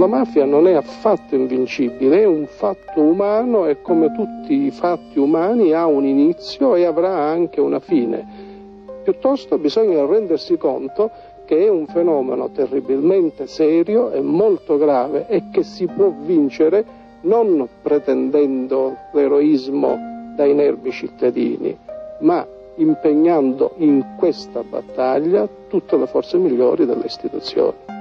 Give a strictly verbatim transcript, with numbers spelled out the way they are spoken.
La mafia non è affatto invincibile, è un fatto umano e come tutti i fatti umani ha un inizio e avrà anche una fine. Piuttosto bisogna rendersi conto che è un fenomeno terribilmente serio e molto grave e che si può vincere non pretendendo l'eroismo dai nervi cittadini, ma impegnando in questa battaglia tutte le forze migliori delle istituzioni.